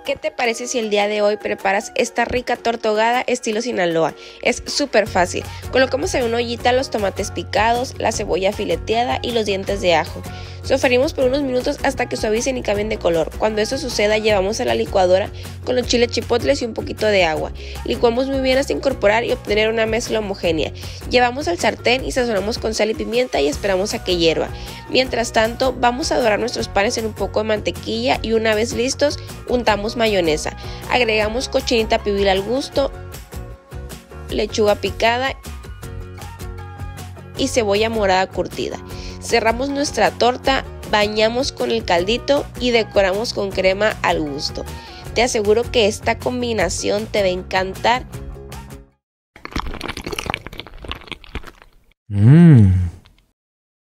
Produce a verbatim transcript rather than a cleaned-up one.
¿Qué te parece si el día de hoy preparas esta rica torta ahogada estilo Sinaloa? Es súper fácil. Colocamos en una ollita los tomates picados, la cebolla fileteada y los dientes de ajo. Sofreímos por unos minutos hasta que suavicen y cambien de color. Cuando eso suceda, llevamos a la licuadora con los chiles chipotles y un poquito de agua. Licuamos muy bien hasta incorporar y obtener una mezcla homogénea. Llevamos al sartén y sazonamos con sal y pimienta y esperamos a que hierva. Mientras tanto, vamos a dorar nuestros panes en un poco de mantequilla y una vez listos, untamos mayonesa. Agregamos cochinita pibil al gusto, lechuga picada y cebolla morada curtida. Cerramos nuestra torta, bañamos con el caldito y decoramos con crema al gusto. Te aseguro que esta combinación te va a encantar. Mmm.